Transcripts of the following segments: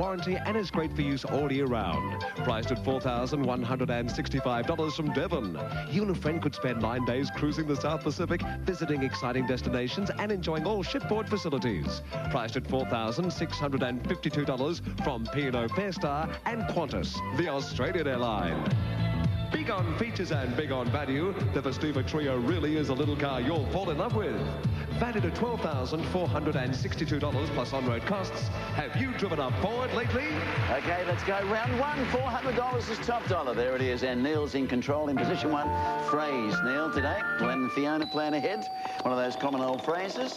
warranty and is great for use all year round. Priced at $4,165 from Devon. You and a friend could spend 9 days cruising the South Pacific, visiting exciting destinations and enjoying all shipboard facilities. Priced at $4,652 from P&O Fairstar and Qantas, the Australian airline. Big on features and big on value, the Festiva Trio really is a little car you'll fall in love with. Valued at $12,462 plus on-road costs. Have you driven a Ford lately? Okay, let's go. Round one, $400 is top dollar. There it is, and Neil's in control in position one. Phrase, Neil, today. Glen and Fiona plan ahead. One of those common old phrases.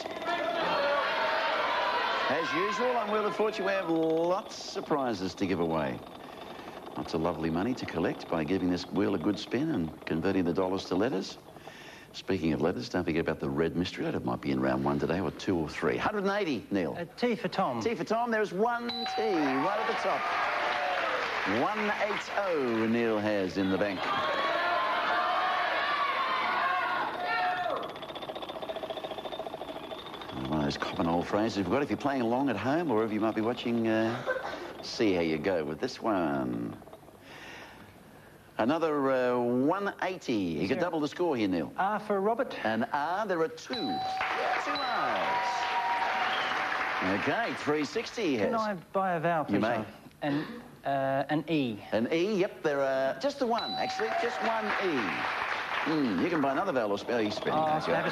As usual, on Wheel of Fortune, we have lots of prizes to give away. Lots of lovely money to collect by giving this wheel a good spin and converting the dollars to letters. Speaking of letters, don't forget about the red mystery. It might be in round one today, or 2 or 3. 180, Neil. T for Tom. T for Tom. There's one T right at the top. 180 Neil has in the bank. One of those common old phrases we've got if you're playing along at home or if you might be watching. See how you go with this one. Another 180. You can double the score here, Neil. R for Robert. An R, there are 2. 2 R's. Okay, 360 he has. Can I buy a vowel, please? You may. An E. An E, yep, there are just the one, actually. Just one E. You can buy another vowel or spell. You spin. Oh, I'll have a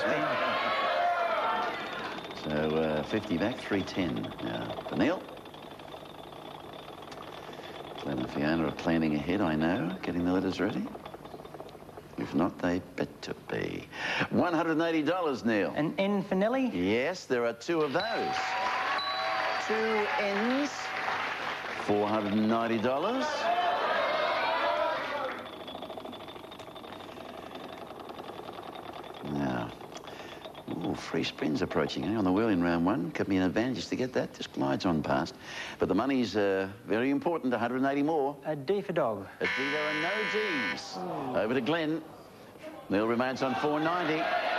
spin. So 50 back, 310 now for Neil. Glen and Fiona are planning ahead, I know, getting the letters ready. If not, they better be. $180, Neil. An N for Nelly? Yes, there are 2 of those. 2 N's. $490. Now, free spins approaching, eh? On the wheel in round one. Could be an advantage to get that. Just glides on past. But the money's very important, 180 more. A D for dog. A D, there are no Ds. Over to Glen. Neil remains on 490.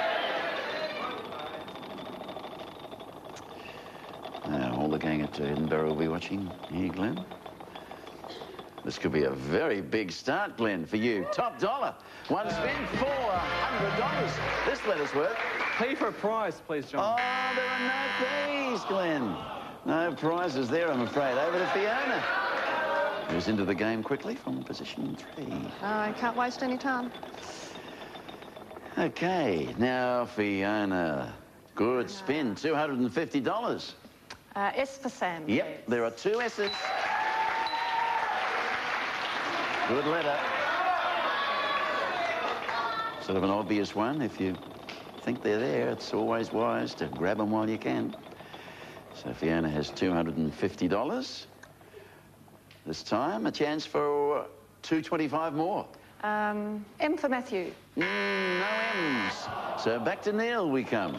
Now, all the gang at Edinburgh will be watching here, Glen. This could be a very big start, Glen, for you. Top dollar. One spin, $400. This letter's worth. P for a prize, please, John. Oh, there are no P's, Glen. No prizes there, I'm afraid. Over to Fiona, who's into the game quickly from position 3. I can't waste any time. Okay, now Fiona. Good spin, $250. S for Sam. Yep, please. there are 2 S's. Good letter. Sort of an obvious one. If you think they're there, it's always wise to grab them while you can. So Fiona has $250. This time, a chance for $225 more. M for Matthew. No M's. So back to Neil we come.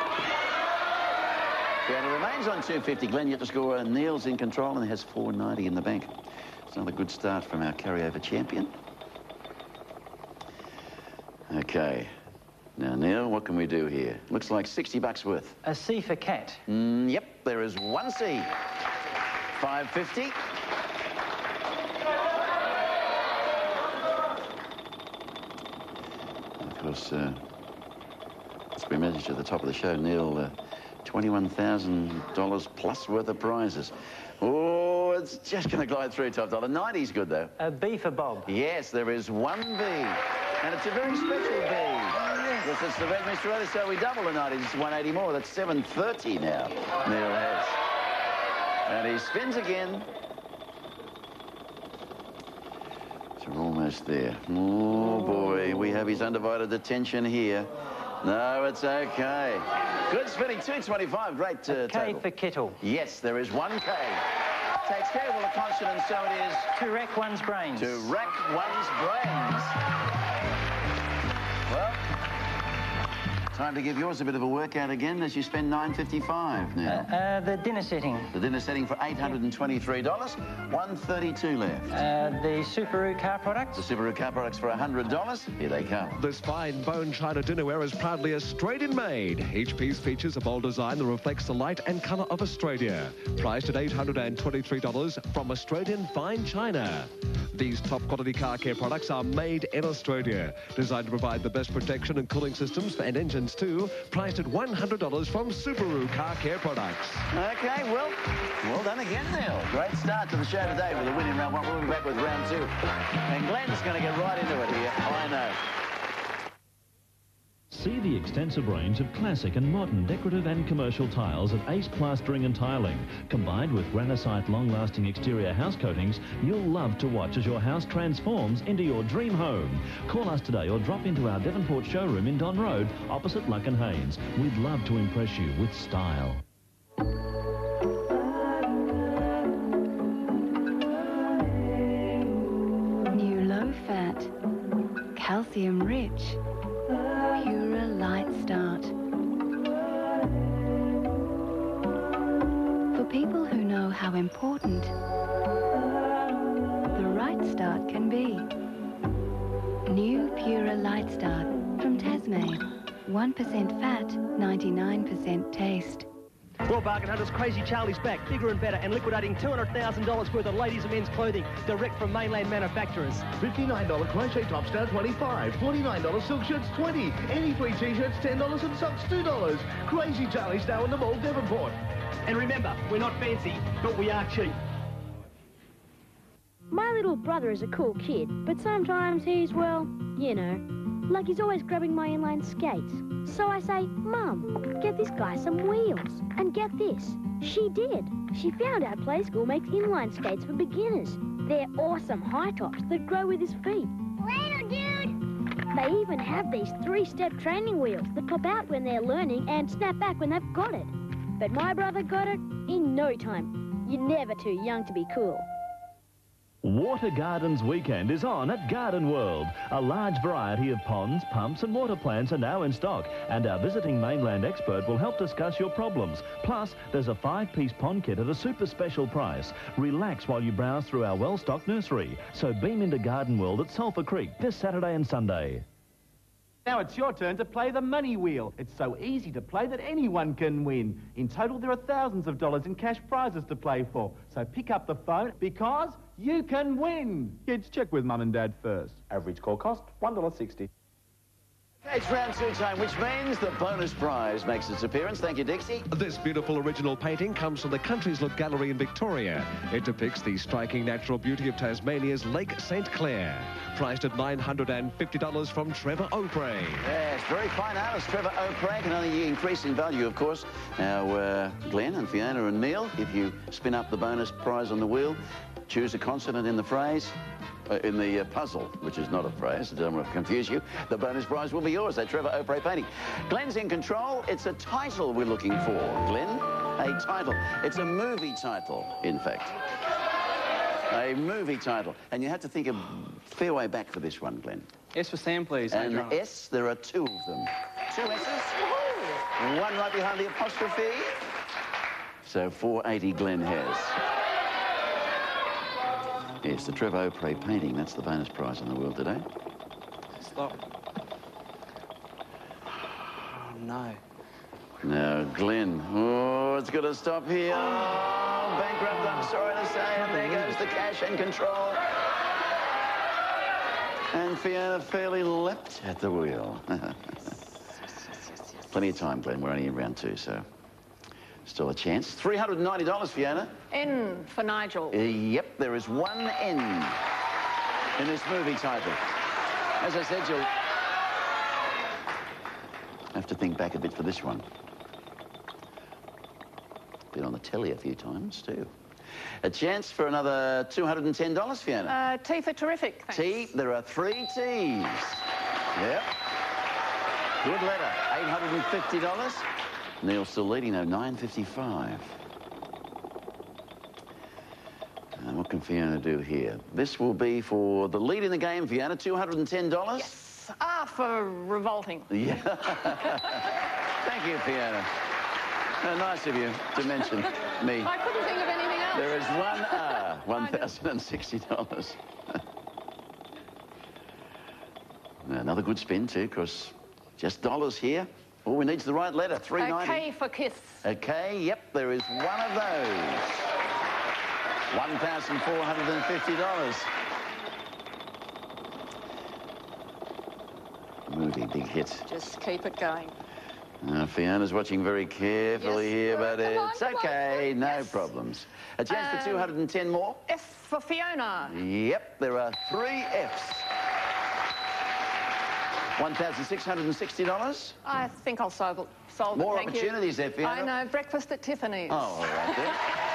Fiona remains on $250. Glen, you have to score. Neil's in control and has $490 in the bank. It's another good start from our carryover champion. Okay. Now, Neil, what can we do here? Looks like $60 worth. A C for cat. Yep, there is one C. $550. Of course, it's been mentioned at the top of the show, Neil, $21,000 plus worth of prizes. Oh, it's just going to glide through top dollar. 90's good, though. A B for Bob. Yes, there is one B. And it's a very special B. Because it's the red mystery, so we double the 90s. It's 180 more. That's 730 now, Neil has. And he spins again. So we're almost there. Oh, boy, we have his undivided attention here. No, it's okay. Good spinning, 225, great K total. for kettle. Yes, there is one K. Takes care of all the consonants, so it is... To rack one's brains. To rack one's brains. Well, Time to give yours a bit of a workout again as you spend $9.55 now. The dinner setting. The dinner setting for $823. $132 left. The Subaru car products. The Subaru car products for $100. Here they come. This fine bone china dinnerware is proudly Australian made. Each piece features a bold design that reflects the light and colour of Australia. Priced at $823 from Australian fine china. These top quality car care products are made in Australia. Designed to provide the best protection and cooling systems and engines too. Priced at $100 from Subaru car care products. Okay, well done again, Neil. Great start to the show today with a win in round one. We'll be back with round two. And Glen's going to get right into it here. I know. See the extensive range of classic and modern decorative and commercial tiles at Ace Plastering and Tiling. Combined with granite long-lasting exterior house coatings, you'll love to watch as your house transforms into your dream home. Call us today or drop into our Devonport showroom in Don Road, opposite Luck and Haynes. We'd love to impress you with style. New low-fat, calcium-rich, Pura Light Start. For people who know how important the right start can be. New Pura Light Start from Tasmania. 1% fat, 99% taste. Well, bargain hunters, Crazy Charlie's back, bigger and better, and liquidating $200,000 worth of ladies' and men's clothing direct from mainland manufacturers. $59 crochet tops now $25, $49 silk shirts $20, any three t-shirts $10 and socks $2. Crazy Charlie's now in the mall, Devonport. And remember, we're not fancy, but we are cheap. My little brother is a cool kid, but sometimes he's, well, you know, like he's always grabbing my inline skates. So I say, Mum, get this guy some wheels. And get this, she did. She found our play school makes inline skates for beginners. They're awesome high tops that grow with his feet. Later, dude. They even have these 3-step training wheels that pop out when they're learning and snap back when they've got it. But my brother got it in no time. You're never too young to be cool. Water Gardens Weekend is on at Garden World. A large variety of ponds, pumps and water plants are now in stock, and our visiting mainland expert will help discuss your problems. Plus, there's a 5-piece pond kit at a super special price. Relax while you browse through our well-stocked nursery. So beam into Garden World at Sulphur Creek this Saturday and Sunday. Now it's your turn to play the money wheel. It's so easy to play that anyone can win. In total, there are thousands of dollars in cash prizes to play for. So pick up the phone because you can win. Kids, check with Mum and Dad first. Average call cost, $1.60. Okay, it's round two time, which means the bonus prize makes its appearance. Thank you, Dixie. This beautiful original painting comes from the Country's Look Gallery in Victoria. It depicts the striking natural beauty of Tasmania's Lake St. Clair. Priced at $950 from Trevor O'Prey. Yes, very fine artist, Trevor O'Prey. Can only increase in value, of course. Now, Glen and Fiona and Neil, if you spin up the bonus prize on the wheel, choose a consonant in the phrase. In the puzzle, which is not a phrase, I don't want to confuse you, the bonus prize will be yours, that Trevor O'Prey painting. Glen's in control. It's a title we're looking for, Glen. A title. It's a movie title, in fact. A movie title. And you have to think a fair way back for this one, Glen. S for Sam, please. And S, there are 2 of them. 2 S's. One right behind the apostrophe. So 480 Glen has. Yes, the Trevor O'Prey painting. That's the bonus prize in the world today. Stop. Oh, no. Now, Glen. Oh, it's got to stop here. Oh, bankrupt, I'm sorry to say. And there goes the cash and control. And Fiona fairly leapt at the wheel. Plenty of time, Glen. We're only in round 2, so still a chance. $390, Fiona. N for Nigel. Yep, there is one N in this movie title. As I said, you'll have to think back a bit for this one. Been on the telly a few times, too. A chance for another $210, Fiona. T for terrific, thanks. T, there are 3 T's. Yep. Good letter, $850. Neil's still leading, though, $955. And what can Fiona do here? This will be for the lead in the game, Fiona, $210. Yes. R for revolting. Yeah. Thank you, Fiona. Nice of you to mention me. I couldn't think of anything else. There is one R, $1,060. Another good spin, too, because just dollars here. All we need is the right letter, $3.90. A K for kiss. A K, yep, there is one of those. $1,450. Movie, big hit. Just keep it going. Fiona's watching very carefully here, but it's okay, no problems. A chance for 210 more. F for Fiona. Yep, there are 3 Fs. $1,660. I think I'll solve it. More Thank opportunities you. there, Fiona. I know, breakfast at Tiffany's. Oh, all right there.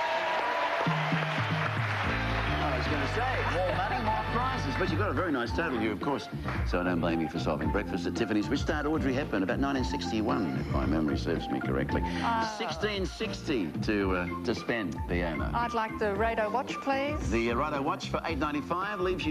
I was going to say, more money, more prizes. But you've got a very nice total here, of course. So I don't blame you for solving breakfast at Tiffany's, which starred Audrey Hepburn about 1961, if my memory serves me correctly. $1,660 to spend, Fiona. I'd like the Rado watch, please. The Rado watch for $895 leaves you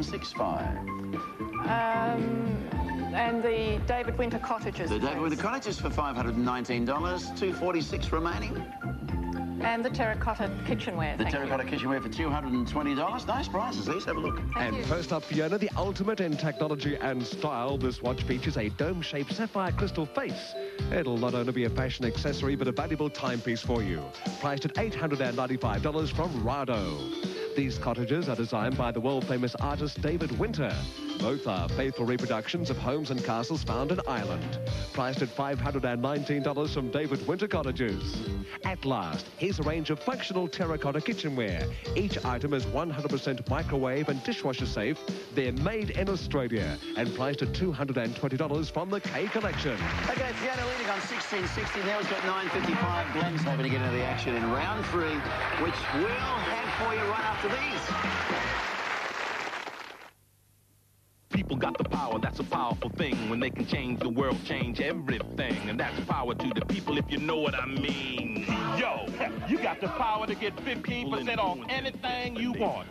$765. And the David Winter cottages. The David Winter cottages for $519, $246 remaining. And the terracotta kitchenware. The terracotta kitchenware for $220. Nice prizes, these. Have a look. And first up, Fiona, the ultimate in technology and style. This watch features a dome-shaped sapphire crystal face. It'll not only be a fashion accessory, but a valuable timepiece for you. Priced at $895 from Rado. These cottages are designed by the world-famous artist David Winter. Both are faithful reproductions of homes and castles found in Ireland. Priced at $519 from David Winter Cottages. At last, here's a range of functional terracotta kitchenware. Each item is 100% microwave and dishwasher safe. They're made in Australia and priced at $220 from the K Collection. Okay, Fiona leading on 1660. Now he's got 9.55. Glen's hoping to get into the action in round 3, which we'll have for you right after these. People got the power, that's a powerful thing. When they can change the world, change everything. And that's power to the people, if you know what I mean. Yo, you got the power to get 15% off anything you want.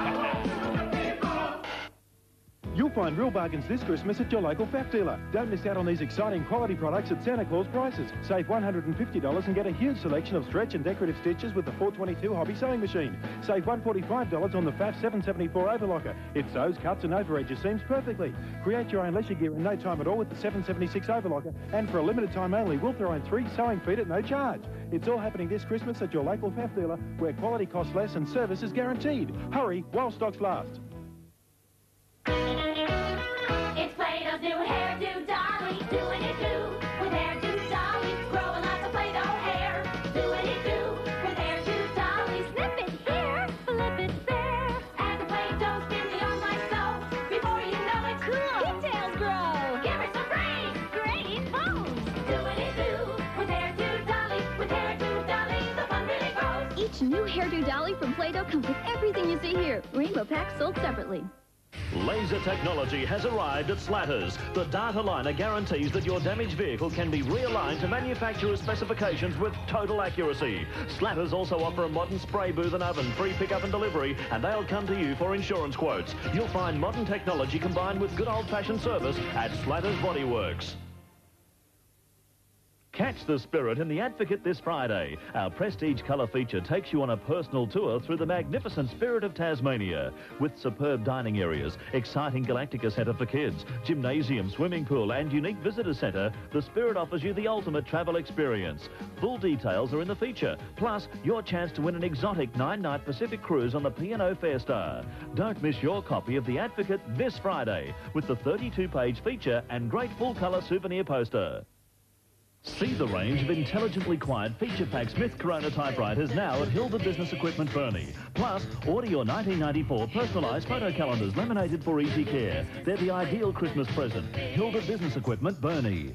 You'll find real bargains this Christmas at your local FAF dealer. Don't miss out on these exciting quality products at Santa Claus prices. Save $150 and get a huge selection of stretch and decorative stitches with the 422 hobby sewing machine. Save $145 on the FAF 774 overlocker. It sews, cuts and overedges seams perfectly. Create your own leisure gear in no time at all with the 776 overlocker. And for a limited time only, we'll throw in 3 sewing feet at no charge. It's all happening this Christmas at your local FAF dealer, where quality costs less and service is guaranteed. Hurry while stocks last. It's Play-Doh's new hairdo dolly, doing it do with hairdo dolly, growing lots of Play-Doh hair, doing it do with hairdo dolly. Snip it here, flip it there, and the Play-Doh spins on like so. Before you know it, cool details grow. Give her some brains, great bones. Doing it do with hairdo dolly, the fun really grows. Each new hairdo dolly from Play-Doh comes with everything you see here. Rainbow packs sold separately. Laser technology has arrived at Slatters. The data liner guarantees that your damaged vehicle can be realigned to manufacturer's specifications with total accuracy. Slatters also offer a modern spray booth and oven, free pickup and delivery, and they'll come to you for insurance quotes. You'll find modern technology combined with good old-fashioned service at Slatters Body Works. Catch the spirit in The Advocate this Friday. Our prestige colour feature takes you on a personal tour through the magnificent spirit of Tasmania. With superb dining areas, exciting Galactica centre for kids, gymnasium, swimming pool and unique visitor centre, the spirit offers you the ultimate travel experience. Full details are in the feature, plus your chance to win an exotic 9-night Pacific cruise on the P&O Fairstar. Don't miss your copy of The Advocate this Friday with the 32-page feature and great full-colour souvenir poster. See the range of intelligently quiet feature-pack Smith Corona typewriters now at Hilda Business Equipment Burnie. Plus, order your 1994 personalised photo calendars laminated for easy care. They're the ideal Christmas present. Hilda Business Equipment Burnie.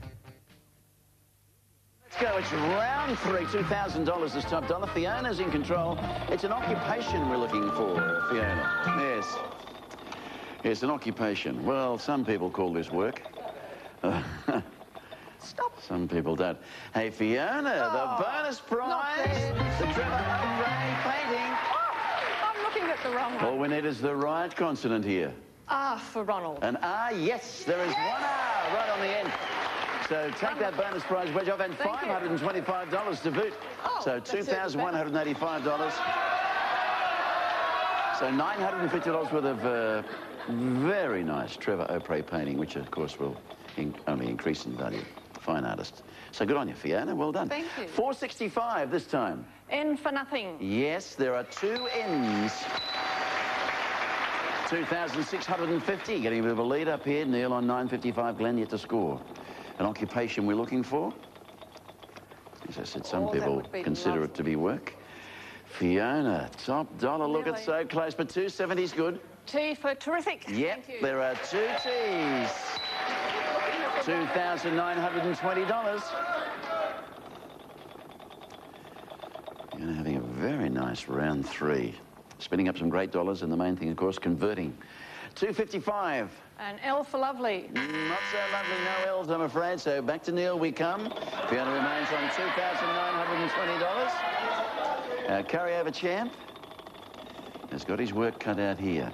Let's go. It's round 3, $2,000 this top dollar. Fiona's in control. It's an occupation we're looking for, Fiona. Yes. Yes, an occupation. Well, some people call this work. Stop. Some people don't. Hey, Fiona, the bonus prize, the Trevor O'Ray painting. Oh, I'm looking at the wrong one. All we need is the right consonant here. R for Ronald. An R, yes, there is one R right on the end. So take that bonus prize wedge off and $525 to boot. So $2,185. So $950 worth of very nice Trevor O'Prey painting, which of course will only increase in value. Fine artist. So good on you, Fiona. Well done. Thank you. $465 this time. N for nothing. Yes, there are two N's. 2,650. Getting a bit of a lead up here. Neil on 955. Glen yet to score. An occupation we're looking for. As I said, some people consider it to be work. Fiona, top dollar. Look, it's so close, but 270 is good. T for terrific. Yep, there are two T's. $2,920. Fiona having a very nice round three. Spinning up some great dollars, and the main thing, of course, converting. $255. An L for lovely. Not so lovely, no L's, I'm afraid. So back to Neil we come. Fiona remains on $2,920. Our carryover champ has got his work cut out here.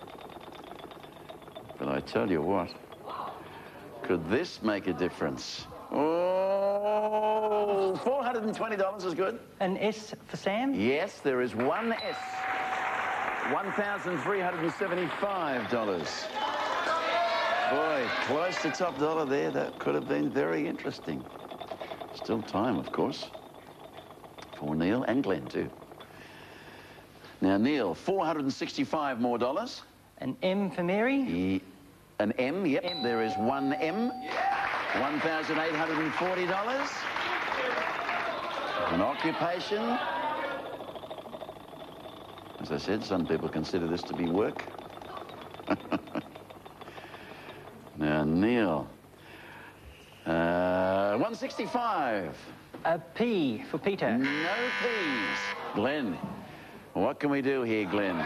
But I tell you what, could this make a difference? Oh, $420 is good. An S for Sam? Yes, there is one S. $1,375. Boy, close to top dollar there. That could have been very interesting. Still time, of course, for Neil and Glen, too. Now, Neil, $465 more dollars. An M for Mary? An M, yep. There is one M. $1,840. An occupation. As I said, some people consider this to be work. Now, Neil. $165. A P for Peter. No P's. Glen. What can we do here, Glen?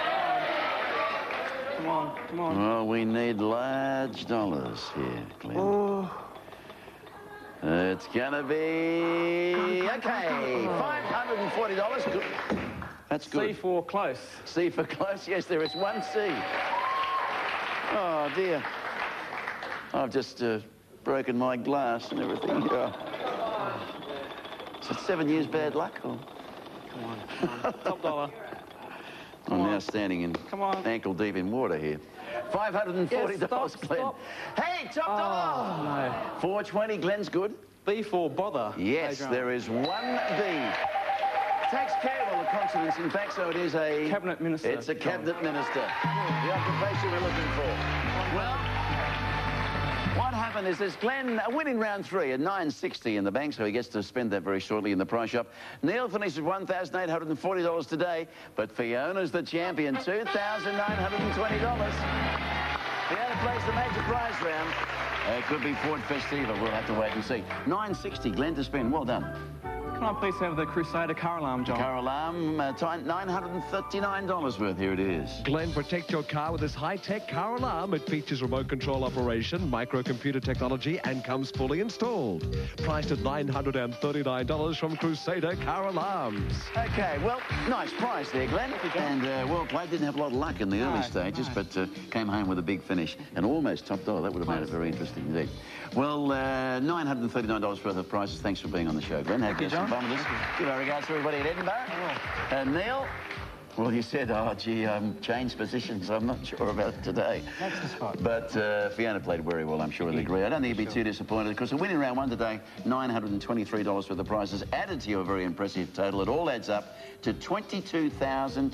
Come on, come on. Well, we need large dollars here, Glen. Oh. It's gonna be... Okay, $540. Good. That's good. C for close. C for close, yes, there is one C. Oh, dear. I've just broken my glass and everything. Oh. Is it 7 years bad luck? Or? Come on, top dollar. I'm now standing in ankle deep in water here. $540, Glen. Hey, top dollar! No. $420, Glen's good. B for bother. Yes, there is one B. Takes care of all the consonants, in fact, so it is a... Cabinet minister. It's a cabinet minister. The occupation we're looking for. Well, what happened is this, Glen winning round three at $960 in the bank, so he gets to spend that very shortly in the prize shop. Neil finishes $1,840 today, but Fiona's the champion, $2,920. Fiona plays the major prize round. It could be Ford Festiva. We'll have to wait and see. $960, Glen to spend. Well done. Can I please have the Crusader car alarm, John? Car alarm, $939 worth. Here it is. Glen, protect your car with this high-tech car alarm. It features remote control operation, microcomputer technology, and comes fully installed. Priced at $939 from Crusader Car Alarms. Okay, well, nice price there, Glen. And well played. Didn't have a lot of luck in the early stages, but came home with a big finish and almost top dollar. That would have made it very interesting indeed. Well, $939 worth of prizes. Thanks for being on the show, Glen. Thank you, John. Give our regards to everybody at Edinburgh. Neil, well, you said, oh, gee, changed positions. I'm not sure about it today. That's the spot. But Fiona played very well, I'm sure you'll agree. I don't think you'd be too disappointed, because the winning round one today, $923 worth of prizes added to your very impressive total. It all adds up to $22,267.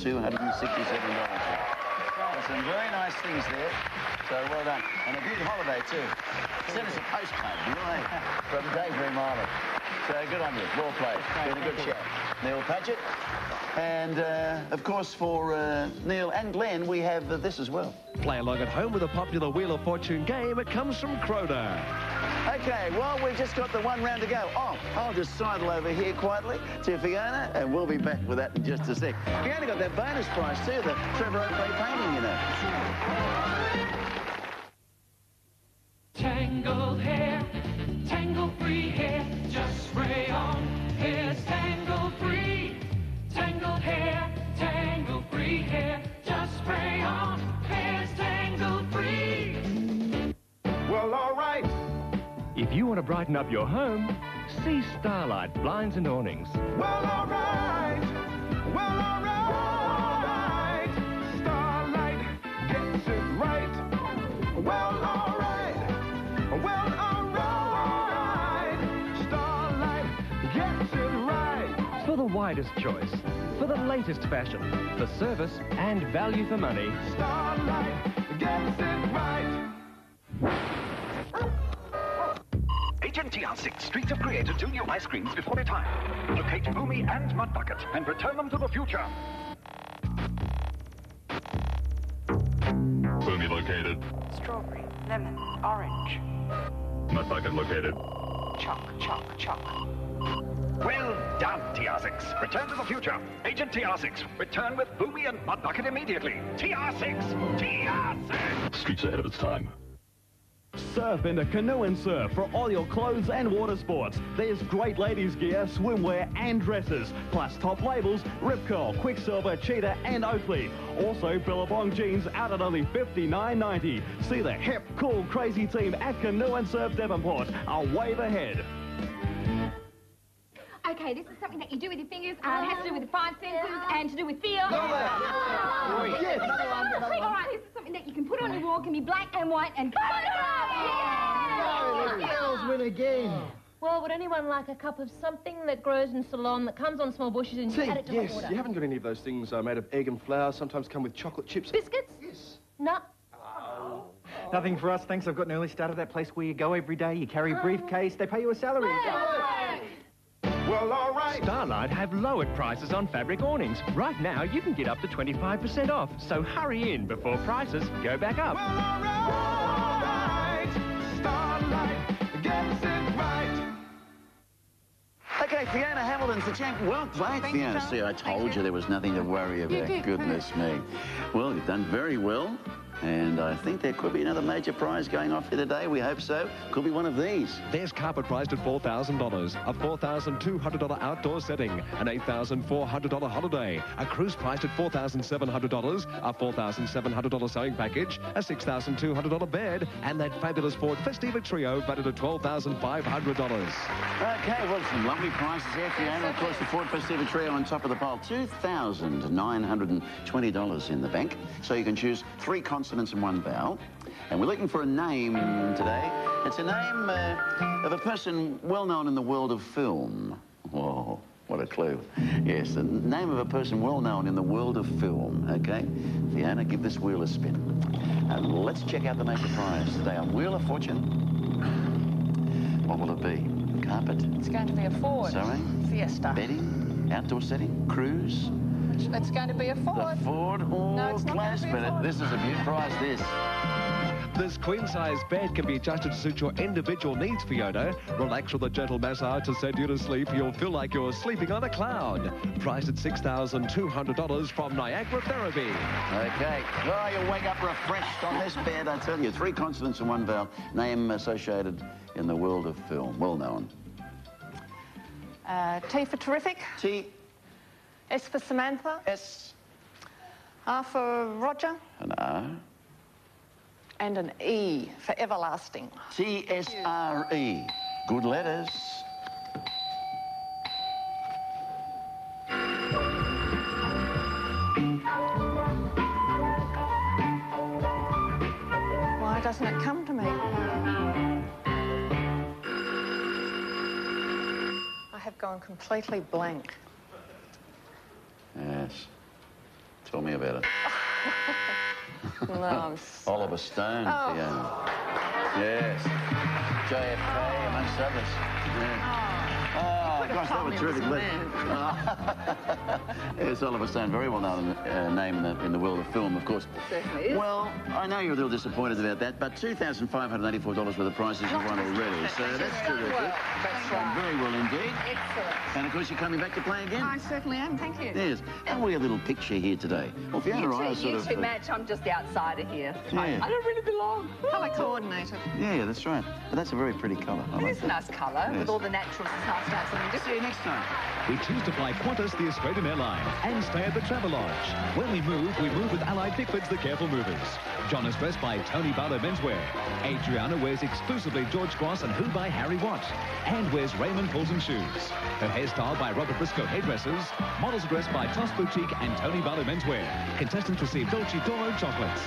Some very nice things there. So well done. And a good holiday, too. Send us a postcard, right, from Daydream Island. So good on you. Well played. Been a good chat. Neil Padgett. And, of course, for Neil and Glen, we have this as well. Play along at home with a popular Wheel of Fortune game. It comes from Croner. Okay, well, we've just got the one round to go. Oh, I'll just sidle over here quietly to Fiona, and we'll be back with that in just a sec. Fiona got that bonus prize, too, the Trevor O'Prey painting, you know. Tangled hair, tangle-free hair, just spray on. Hair's tangle-free. Tangled hair, tangle-free hair, just spray on. Hair's tangle-free. you want to brighten up your home, see Starlight Blinds and Awnings. Well, all right. Well, all right. Starlight gets it right. Well, all right. Well, all right. Starlight gets it right. For the widest choice, for the latest fashion, for service and value for money. Starlight gets it right. HNTR6 Streets have created 2 new ice creams before their time. Locate Boomy and Mud Bucket and return them to the future. Boomy located. Strawberry, lemon, orange. Mud Bucket located. Choc. Well done, TR6. Return to the future. Agent TR6. Return with Boomy and Mud Bucket immediately. TR6. TR6. Streets ahead of its time. Surf into Canoe and Surf for all your clothes and water sports. There's great ladies gear, swimwear and dresses, plus top labels, Rip Curl, Quicksilver, Cheetah and Oakley. Also Billabong jeans out at only $59.90. See the hip, cool, crazy team at Canoe and Surf Devonport. A wave ahead. Okay, this is something that you do with your fingers. It has to do with the 5 senses and to do with fear. Yes. All right, this is something that you can put on your wall, can be black and white and The girls win again. Well, would anyone like a cup of something that grows in Ceylon that comes on small bushes and you add it to hot water? You haven't got any of those things made of egg and flour, sometimes come with chocolate chips. Biscuits? Yes. No. Nothing for us, thanks. I've got an early start at that place where you go every day, you carry a briefcase, they pay you a salary. Well, all right. Starlight have lowered prices on fabric awnings. Right now, you can get up to 25% off. So hurry in before prices go back up. Well, all right. Starlight gets it right. Okay, Fiona Hamilton's the champ. Well played, Fiona. See, I told you there was nothing to worry about. Goodness me. Well, you've done very well. And I think there could be another major prize going off here today. We hope so. Could be one of these. There's carpet priced at $4,000, a $4,200 outdoor setting, an $8,400 holiday, a cruise priced at $4,700, a $4,700 sewing package, a $6,200 bed, and that fabulous Ford Festiva Trio valued at $12,500. Okay, well, some lovely prizes there, Fiona. Of course, the Ford Festiva Trio on top of the pile, $2,920 in the bank. So you can choose 3 consonants and 1 vowel. And we're looking for a name today. It's a name of a person well known in the world of film. Oh, what a clue. Yes, the name of a person well known in the world of film, okay? Fiona, give this wheel a spin. And let's check out the major prize today on Wheel of Fortune. What will it be? Carpet? It's going to be a Ford. Sewing? Fiesta. Bedding? Outdoor setting? Cruise? It's going to be a Ford. The Ford? Oh, No, it's not close, going to be a but Ford. this is a beaut prize, this. This queen-size bed can be adjusted to suit your individual needs, Fiona. Relax with a gentle massage to send you to sleep. You'll feel like you're sleeping on a cloud. Priced at $6,200 from Niagara Therapy. Okay. Oh, you'll wake up refreshed on this bed, I tell you. 3 consonants and 1 vowel. Name associated in the world of film. Well known. T for terrific. T. S for Samantha. S. R for Roger. An R. And an E for everlasting. T-S-R-E. Good letters. Why doesn't it come to me? I have gone completely blank. Yes. Tell me about it. No, I'm Oliver Stone, Oh. Fiona. Yes. JFK, amongst others. Yeah. Oh, gosh, that was terrific. Yes, Oliver Stone, very well known name in the world of film, of course. Certainly is. Well, I know you're a little disappointed about that, but $2,584 worth of prizes you've won already, so that's terrific. That's right. Very well indeed. Excellent. And of course, you're coming back to play again. I certainly am, thank you. Yes. And we have a little picture here today. Well, Fiona and I are sort You of... two match, I'm just the outsider here. Yeah. I don't really belong. Colour coordinated. Yeah, that's right. But that's a very pretty colour. I It like is a that. nice colour, Yes. with all the natural stars and See you next time. We choose to fly Qantas, the Australian airline, and stay at the Travelodge. When we move with Allied Pickfords, the Careful Movers. John is dressed by Tony Barlow Menswear. Adriana wears exclusively George Gross and Who by Harry Watt. And wears Raymond Paulson shoes. Her hairstyle by Robert Briscoe Hairdressers. Models are dressed by Toss Boutique and Tony Barlow Menswear. Contestants receive Dolce Toro chocolates.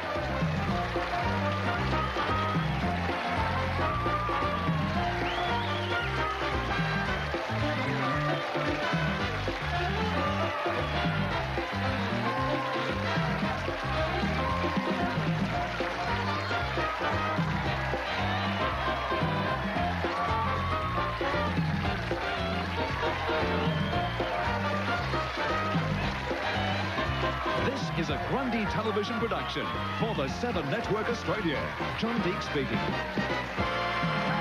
This is a Grundy television production for the 7 Network Australia. John Deek speaking.